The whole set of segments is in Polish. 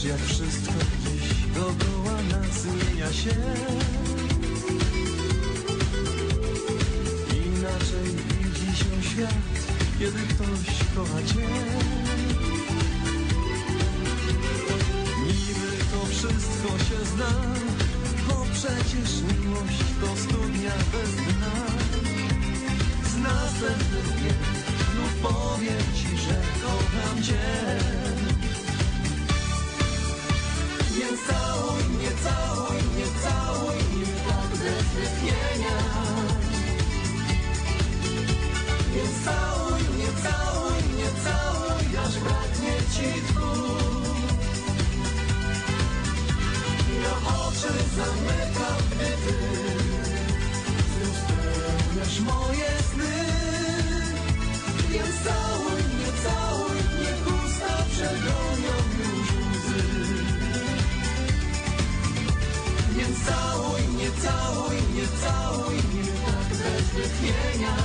jak wszystko dziś dookoła nas zmienia się. Inaczej widzi się świat, kiedy ktoś kocha cię. Niby to wszystko się zna, bo przecież miłość to studnia bez dna. Z następnym dniem znów powiem ci, że kocham cię. Więc całuj mnie, całuj mnie, całuj mnie tak bez wytchnienia. Więc całuj mnie, całuj mnie, całuj, aż braknie ci tchu. Ja oczy zamykam, gdy ty znów spełniasz moje sny. Więc całuj mnie, niech usta przegonią już łzy. Więc całuj mnie, tak bez wytchnienia.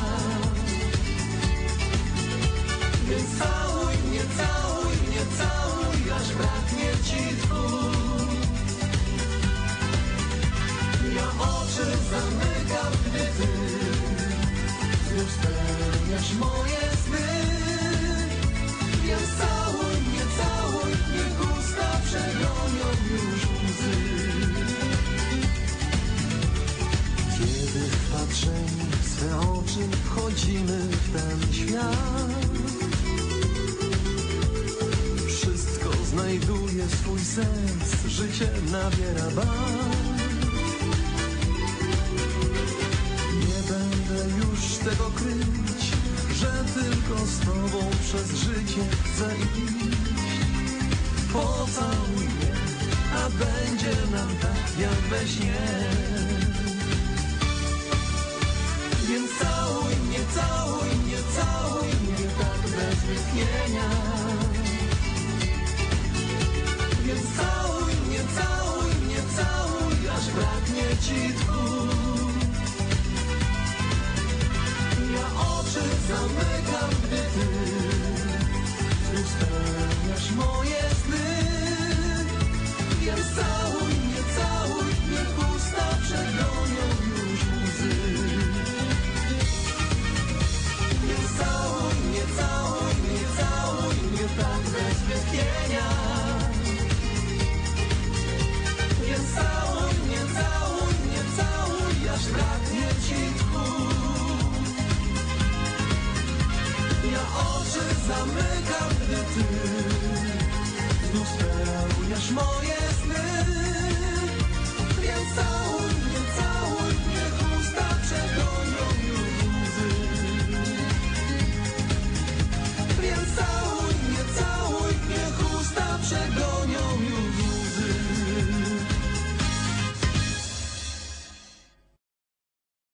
Więc całuj mnie, całuj, aż braknie ci tchu. Ja oczy zamykam, gdy ty znów spełniasz moje sny. Więc całuj mnie, niech usta przegonią już łzy. Kiedy wpatrzeni w swe oczy wchodzimy w ten świat, wszystko znajduje swój sens, życie nabiera barw. Nie będę już tego kryć, że tylko z tobą przez życie chcę iść. Pocałuj mnie, a będzie nam tak jak we śnie. Więc całuj mnie, tak bez wytchnienia. Więc całuj mnie, całuj, aż braknie ci tchu.